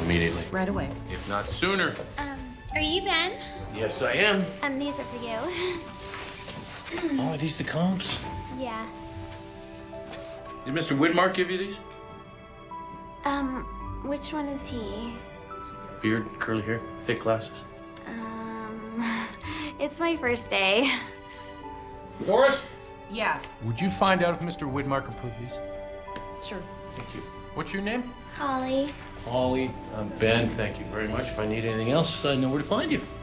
immediately. Right away. If not sooner. Are you Ben? Yes, I am. These are for you. Oh, are these the combs? Yeah. Did Mr. Widmark give you these? Which one is he? Beard, curly hair, thick glasses. It's my first day. Doris? Yes. Would you find out if Mr. Widmark approved these? Sure. Thank you. What's your name? Holly. Holly. I'm Ben. Thank you very much. If I need anything else, I know where to find you.